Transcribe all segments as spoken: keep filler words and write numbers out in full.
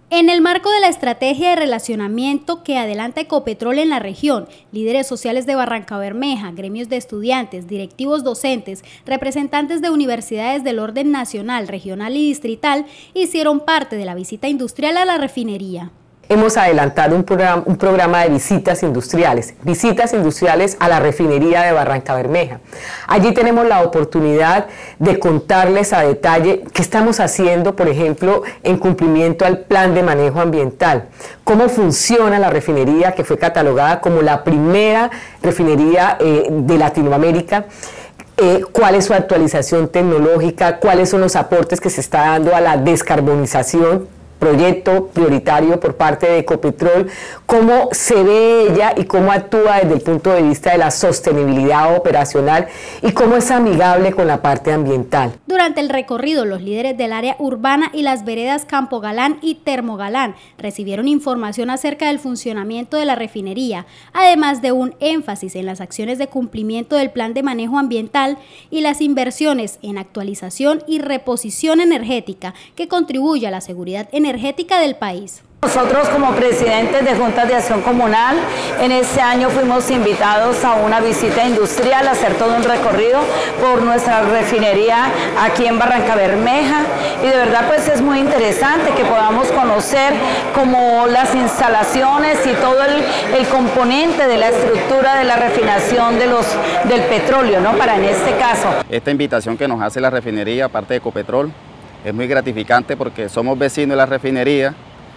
En el marco de la estrategia de relacionamiento que adelanta Ecopetrol en la región, líderes sociales de Barrancabermeja, gremios de estudiantes, directivos docentes, representantes de universidades del orden nacional, regional y distrital hicieron parte de la visita industrial a la refinería. Hemos adelantado un programa, un programa de visitas industriales, visitas industriales a la refinería de Barrancabermeja. Allí tenemos la oportunidad de contarles a detalle qué estamos haciendo, por ejemplo, en cumplimiento al plan de manejo ambiental, cómo funciona la refinería que fue catalogada como la primera refinería eh, de Latinoamérica. Eh, cuál es su actualización tecnológica, cuáles son los aportes que se está dando a la descarbonización, proyecto prioritario por parte de Ecopetrol, cómo se ve ella y cómo actúa desde el punto de vista de la sostenibilidad operacional y cómo es amigable con la parte ambiental. Durante el recorrido, los líderes del área urbana y las veredas Campo Galán y Termogalán recibieron información acerca del funcionamiento de la refinería, además de un énfasis en las acciones de cumplimiento del plan de manejo ambiental y las inversiones en actualización y reposición energética que contribuye a la seguridad energética energética del país. Nosotros como presidentes de Juntas de Acción Comunal, en este año fuimos invitados a una visita industrial, a hacer todo un recorrido por nuestra refinería aquí en Barrancabermeja, y de verdad pues es muy interesante que podamos conocer como las instalaciones y todo el, el componente de la estructura de la refinación de los, del petróleo, ¿no? Para en este caso. Esta invitación que nos hace la refinería, aparte de Ecopetrol, es muy gratificante porque somos vecinos de la refinería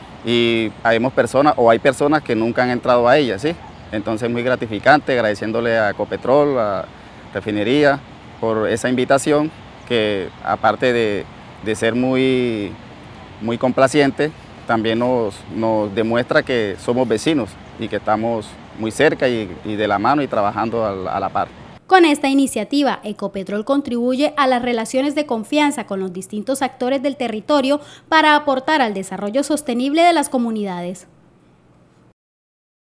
y habemos personas o hay personas que nunca han entrado a ella, ¿sí? Entonces es muy gratificante, agradeciéndole a Ecopetrol, a refinería, por esa invitación que aparte de, de ser muy, muy complaciente, también nos, nos demuestra que somos vecinos y que estamos muy cerca y, y de la mano y trabajando a la, a la par. Con esta iniciativa, Ecopetrol contribuye a las relaciones de confianza con los distintos actores del territorio para aportar al desarrollo sostenible de las comunidades.